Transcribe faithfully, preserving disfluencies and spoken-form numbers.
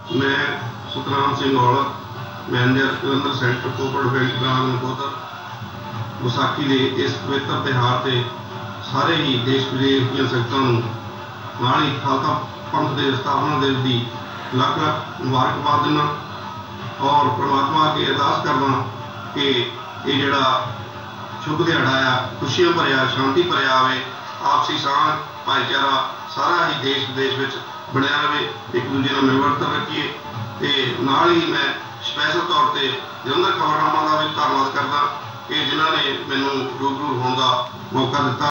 मैं Satnam Singh Aulakh manager Jalandhar centre कोपड़ bank branch Nakodar Vaisakhi के इस पवित्र त्यौहार से सारे ही देश विदेश दी संगतां नूं नाल ही खालसा पंथ के स्थापना दिवस की लख लख मुबारकबाद देना और परमात्मा अगे अरदास करना कि ये जिहड़ा शुभ दिहाड़ा आ खुशियां भरिया शांति भरिया आवे, आपसी साझ भाईचारा सारा ही देश विदेश में बनया रहे, एक दूजे नाल मिलवर्तन रखिए। तो नाल ही मैं स्पैशल तौर पर जलंधर खबरनामा का भी धन्यवाद करदा कि जिन्होंने मैनूं रूबरू होने का मौका दिता।